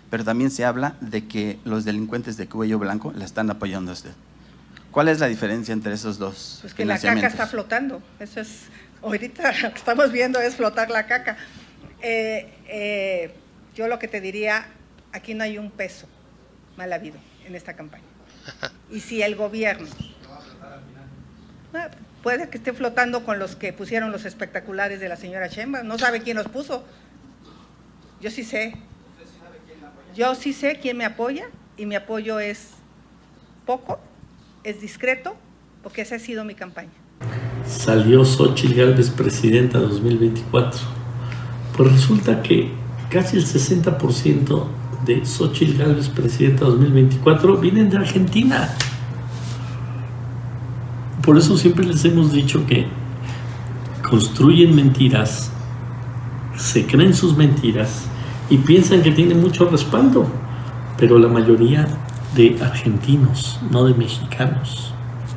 pero también se habla de que los delincuentes de cuello blanco la están apoyando a usted. ¿Cuál es la diferencia entre esos dos? Pues que la caca está flotando, eso es, ahorita lo que estamos viendo es flotar la caca. Yo lo que te diría, aquí no hay un peso mal habido en esta campaña. Y si el gobierno, puede que esté flotando con los que pusieron los espectaculares de la señora Sheinbaum, no sabe quién los puso. Yo sí sé. Yo sí sé quién me apoya, y mi apoyo es poco, es discreto, porque esa ha sido mi campaña. Salió Xóchitl Gálvez presidenta 2024. Pues resulta que casi el 60% de Xóchitl Gálvez presidenta 2024 vienen de Argentina. Por eso siempre les hemos dicho que construyen mentiras, se creen sus mentiras y piensan que tienen mucho respaldo, pero la mayoría de argentinos, no de mexicanos.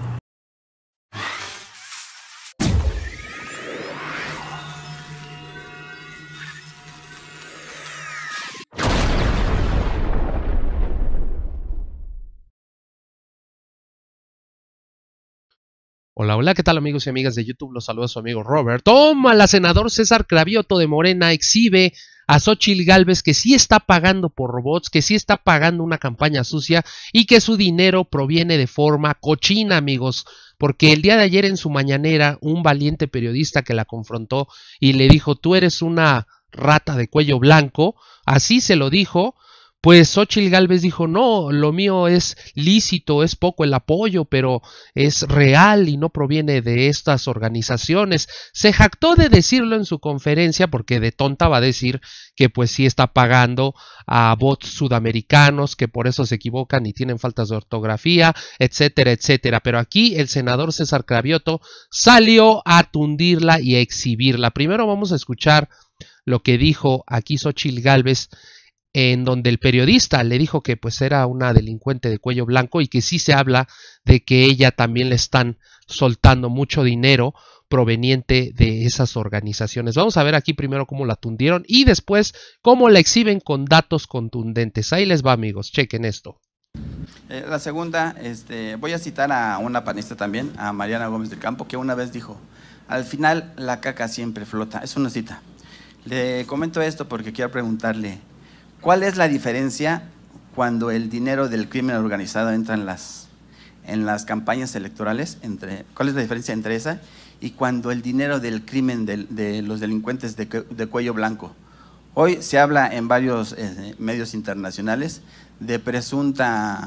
Hola, hola, ¿qué tal amigos y amigas de YouTube? Los saluda su amigo Robert. Toma, la senador César Cravioto de Morena exhibe a Xóchitl Gálvez que sí está pagando por robots, que sí está pagando una campaña sucia y que su dinero proviene de forma cochina, amigos. Porque el día de ayer en su mañanera, un valiente periodista que la confrontó y le dijo, tú eres una rata de cuello blanco, así se lo dijo. Pues Xóchitl Gálvez dijo, no, lo mío es lícito, es poco el apoyo, pero es real y no proviene de estas organizaciones. Se jactó de decirlo en su conferencia porque de tonta va a decir que pues sí está pagando a bots sudamericanos, que por eso se equivocan y tienen faltas de ortografía, etcétera, etcétera. Pero aquí el senador César Cravioto salió a tundirla y a exhibirla. Primero vamos a escuchar lo que dijo aquí Xóchitl Gálvez, en donde el periodista le dijo que pues era una delincuente de cuello blanco y que sí se habla de que ella también le están soltando mucho dinero proveniente de esas organizaciones. Vamos a ver aquí primero cómo la tundieron y después cómo la exhiben con datos contundentes. Ahí les va, amigos, chequen esto. La segunda, voy a citar a una panista también, a Mariana Gómez del Campo, que una vez dijo, al final la caca siempre flota. Es una cita. Le comento esto porque quiero preguntarle, ¿cuál es la diferencia cuando el dinero del crimen organizado entra en las campañas electorales? ¿Cuál es la diferencia entre esa y cuando el dinero del crimen de los delincuentes de cuello blanco? Hoy se habla en varios medios internacionales de presunto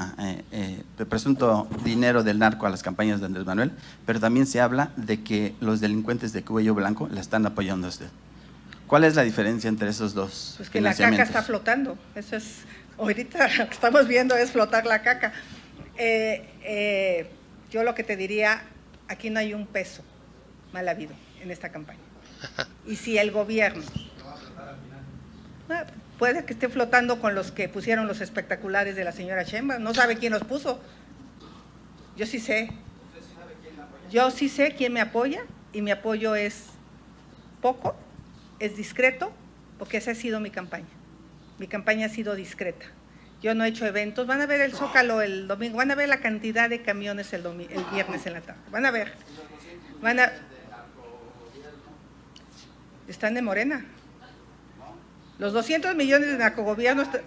dinero del narco a las campañas de Andrés Manuel, pero también se habla de que los delincuentes de cuello blanco la están apoyando a usted. ¿Cuál es la diferencia entre esos dos? Pues que la caca está flotando, eso es, ahorita lo que estamos viendo es flotar la caca. Yo lo que te diría, aquí no hay un peso mal habido en esta campaña. Y si el gobierno, puede que esté flotando con los que pusieron los espectaculares de la señora Sheinbaum, no sabe quién los puso. Yo sí sé. Yo sí sé quién me apoya, y mi apoyo es poco, es discreto, porque esa ha sido mi campaña. Mi campaña ha sido discreta. Yo no he hecho eventos. Van a ver el Zócalo el domingo, van a ver la cantidad de camiones el viernes en la tarde. Van a ver. Están de Morena. Los 200 millones de narcogobierno están.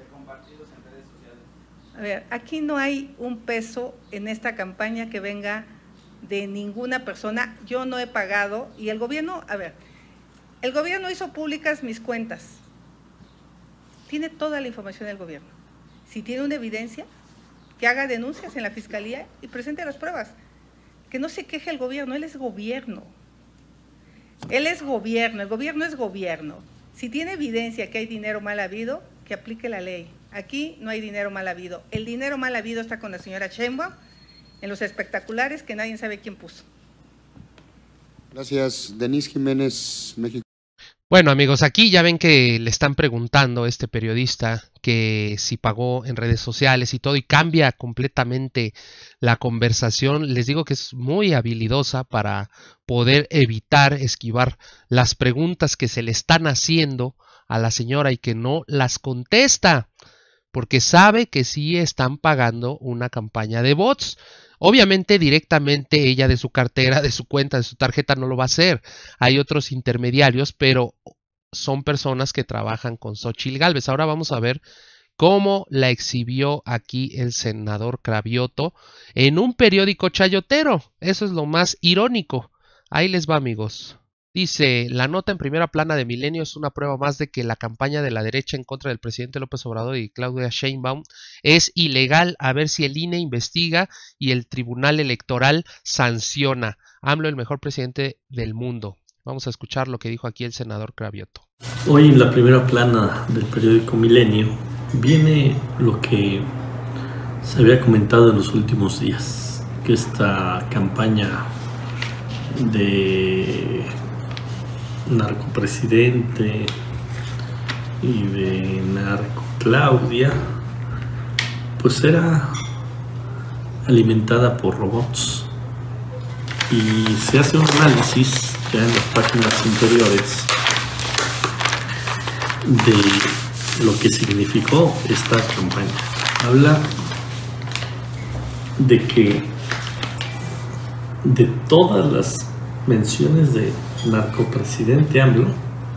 A ver, aquí no hay un peso en esta campaña que venga de ninguna persona. Yo no he pagado, y el gobierno, a ver, el gobierno hizo públicas mis cuentas. Tiene toda la información del gobierno. Si tiene una evidencia, que haga denuncias en la fiscalía y presente las pruebas. Que no se queje el gobierno, él es gobierno. Él es gobierno, el gobierno es gobierno. Si tiene evidencia que hay dinero mal habido, que aplique la ley. Aquí no hay dinero mal habido. El dinero mal habido está con la señora Sheinbaum en los espectaculares que nadie sabe quién puso. Gracias, Denise Jiménez, México. Bueno, amigos, aquí ya ven que le están preguntando a este periodista que si pagó en redes sociales y todo, y cambia completamente la conversación. Les digo que es muy habilidosa para poder evitar esquivar las preguntas que se le están haciendo a la señora y que no las contesta. porque sabe que sí están pagando una campaña de bots. Obviamente directamente ella de su cartera, de su cuenta, de su tarjeta no lo va a hacer. Hay otros intermediarios, pero son personas que trabajan con Xóchitl Gálvez. Ahora vamos a ver cómo la exhibió aquí el senador Cravioto en un periódico chayotero. Eso es lo más irónico. Ahí les va, amigos. Dice, la nota en primera plana de Milenio es una prueba más de que la campaña de la derecha en contra del presidente López Obrador y Claudia Sheinbaum es ilegal. A ver si el INE investiga y el Tribunal Electoral sanciona. AMLO, el mejor presidente del mundo. Vamos a escuchar lo que dijo aquí el senador Cravioto. Hoy en la primera plana del periódico Milenio viene lo que se había comentado en los últimos días, que esta campaña de narcopresidente y de narcoclaudia pues era alimentada por robots, y se hace un análisis ya en las páginas interiores de lo que significó esta campaña. Habla de que de todas las menciones de narcopresidente AMLO,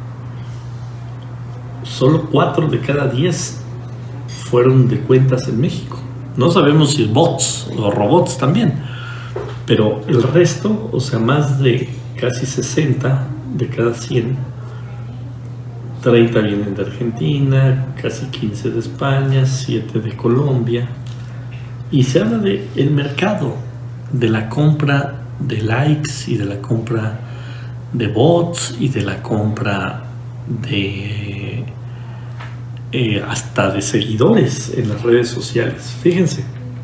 solo 4 de cada 10 fueron de cuentas en México. No sabemos si bots o robots también, pero el resto, o sea, más de casi 60 de cada 100, 30 vienen de Argentina, casi 15 de España, 7 de Colombia, y se habla de el mercado, de la compra de likes y de la compra de bots y de la compra de hasta de seguidores en las redes sociales. Fíjense,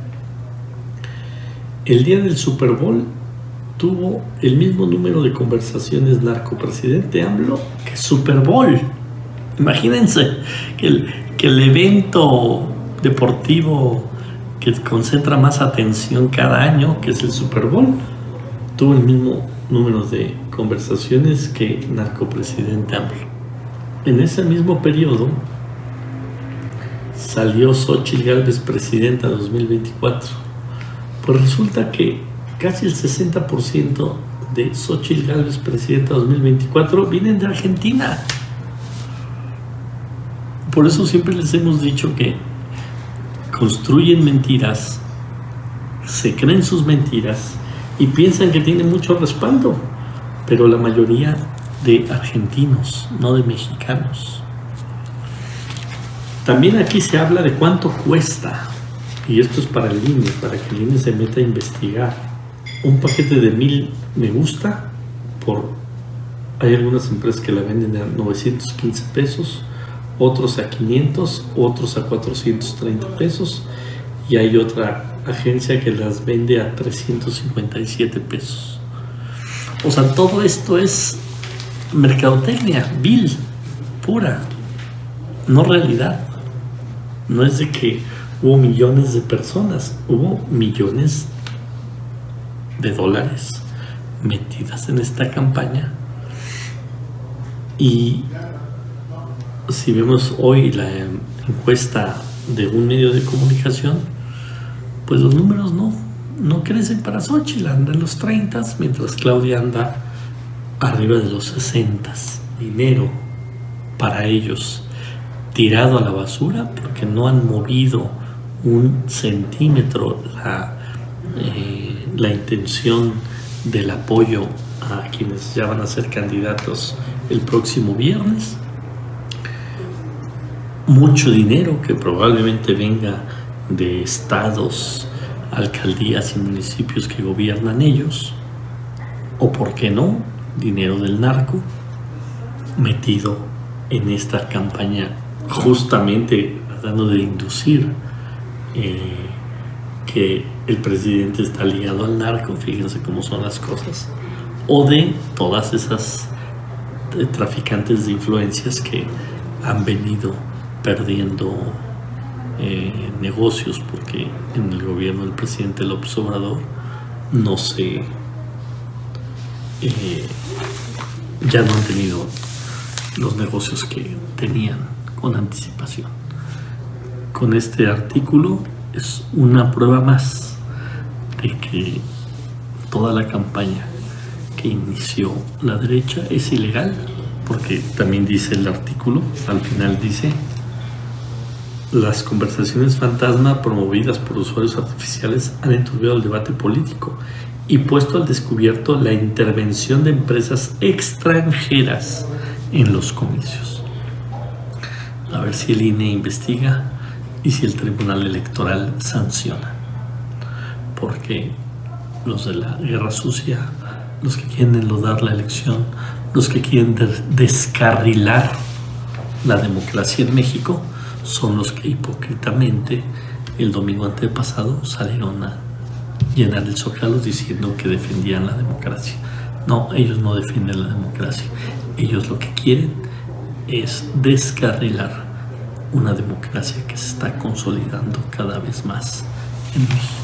el día del Super Bowl tuvo el mismo número de conversaciones narcopresidente AMLO que Super Bowl. Imagínense que el evento deportivo que concentra más atención cada año, que es el Super Bowl, tuvo el mismo número de conversaciones que narcopresidente AMLO. En ese mismo periodo salió Xóchitl Gálvez presidenta 2024. Pues resulta que casi el 60% de Xóchitl Gálvez presidenta 2024 vienen de Argentina. Por eso siempre les hemos dicho que construyen mentiras, se creen sus mentiras y piensan que tienen mucho respaldo, pero la mayoría de argentinos, no de mexicanos. También aquí se habla de cuánto cuesta, y esto es para el INE, para que el INE se meta a investigar. Un paquete de 1000 me gusta, hay algunas empresas que la venden a 915 pesos, otros a 500, otros a 430 pesos, y hay otra agencia que las vende a 357 pesos. O sea, todo esto es mercadotecnia, vil, pura, no realidad. No es de que hubo millones de personas, hubo millones de dólares metidas en esta campaña. Y si vemos hoy la encuesta de un medio de comunicación, pues los números no crecen para Xóchitl, anda en los 30, mientras Claudia anda arriba de los 60. Dinero para ellos tirado a la basura porque no han movido un centímetro la intención del apoyo a quienes ya van a ser candidatos el próximo viernes. Mucho dinero que probablemente venga de estados, alcaldías y municipios que gobiernan ellos, o por qué no, dinero del narco metido en esta campaña, justamente tratando de inducir que el presidente está ligado al narco. Fíjense cómo son las cosas, o de todas esas traficantes de influencias que han venido perdiendo negocios porque en el gobierno del presidente López Obrador ya no han tenido los negocios que tenían con anticipación. con este artículo es una prueba más de que toda la campaña que inició la derecha es ilegal, porque también dice el artículo, al final dice: las conversaciones fantasma promovidas por usuarios artificiales han enturbiado el debate político y puesto al descubierto la intervención de empresas extranjeras en los comicios. A ver si el INE investiga y si el Tribunal Electoral sanciona. Porque los de la guerra sucia, los que quieren enlodar la elección, los que quieren descarrilar la democracia en México, son los que hipócritamente el domingo antepasado salieron a llenar el Zócalo diciendo que defendían la democracia. No, ellos no defienden la democracia. Ellos lo que quieren es descarrilar una democracia que se está consolidando cada vez más en México.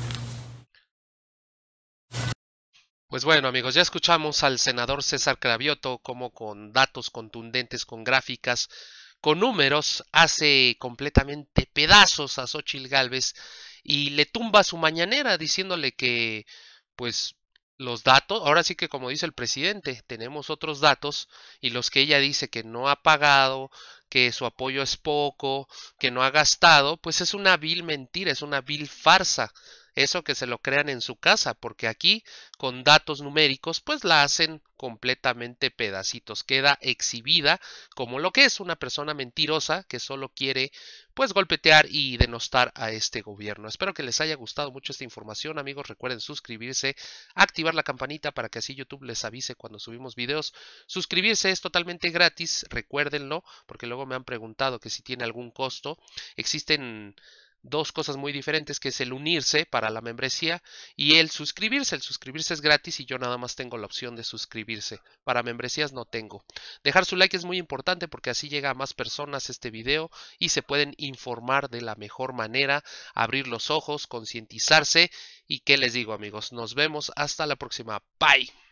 Pues bueno, amigos, ya escuchamos al senador César Cravioto como con datos contundentes, con gráficas, con números, hace completamente pedazos a Xóchitl Gálvez y le tumba su mañanera diciéndole que, pues, los datos, ahora sí que como dice el presidente, tenemos otros datos y los que ella dice que no ha pagado, que su apoyo es poco, que no ha gastado, pues es una vil mentira, es una vil farsa. Eso que se lo crean en su casa, porque aquí con datos numéricos pues la hacen completamente pedacitos, queda exhibida como lo que es una persona mentirosa que solo quiere pues golpetear y denostar a este gobierno. Espero que les haya gustado mucho esta información, amigos. Recuerden suscribirse, activar la campanita para que así YouTube les avise cuando subimos videos. Suscribirse es totalmente gratis, recuérdenlo, porque luego me han preguntado que si tiene algún costo. Existen dos cosas muy diferentes, que es el unirse para la membresía y el suscribirse. El suscribirse es gratis y yo nada más tengo la opción de suscribirse. Para membresías no tengo. Dejar su like es muy importante porque así llega a más personas este video y se pueden informar de la mejor manera, abrir los ojos, concientizarse y qué les digo, amigos, nos vemos hasta la próxima. Bye.